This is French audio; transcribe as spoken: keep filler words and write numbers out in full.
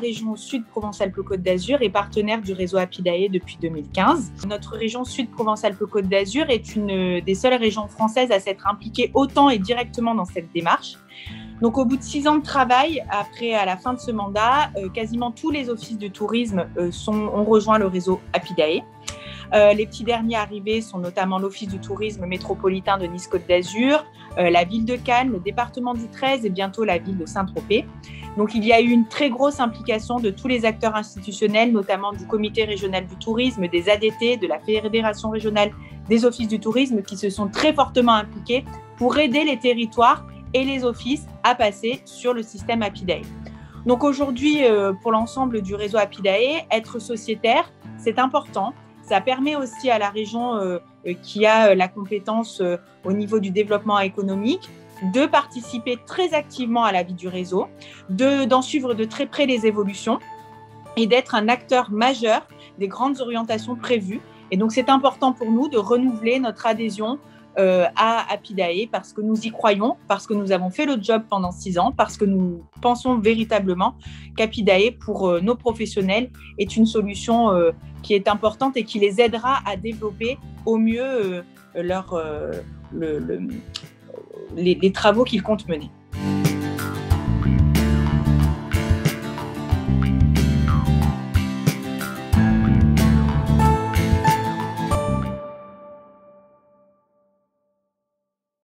région Sud Provence-Alpes-Côte d'Azur est partenaire du réseau Apidae depuis deux mille quinze. Notre région Sud Provence-Alpes-Côte d'Azur est une des seules régions françaises à s'être impliquée autant et directement dans cette démarche. Donc, au bout de six ans de travail, après à la fin de ce mandat, euh, quasiment tous les offices de tourisme euh, sont, ont rejoint le réseau Apidae. Euh, les petits derniers arrivés sont notamment l'Office du tourisme métropolitain de Nice-Côte d'Azur, euh, la ville de Cannes, le département du treize et bientôt la ville de Saint-Tropez. Donc, il y a eu une très grosse implication de tous les acteurs institutionnels, notamment du Comité régional du tourisme, des A D T, de la Fédération régionale des offices du tourisme, qui se sont très fortement impliqués pour aider les territoires et les offices à passer sur le système Apidae. Donc aujourd'hui, euh, pour l'ensemble du réseau Apidae, être sociétaire, c'est important. Ça permet aussi à la région euh, qui a la compétence euh, au niveau du développement économique de participer très activement à la vie du réseau, de, d'en suivre de très près les évolutions et d'être un acteur majeur des grandes orientations prévues. Et donc, c'est important pour nous de renouveler notre adhésion Euh, à Apidae parce que nous y croyons, parce que nous avons fait le job pendant six ans, parce que nous pensons véritablement qu'Apidae, pour euh, nos professionnels, est une solution euh, qui est importante et qui les aidera à développer au mieux euh, leur, euh, le, le, les, les travaux qu'ils comptent mener.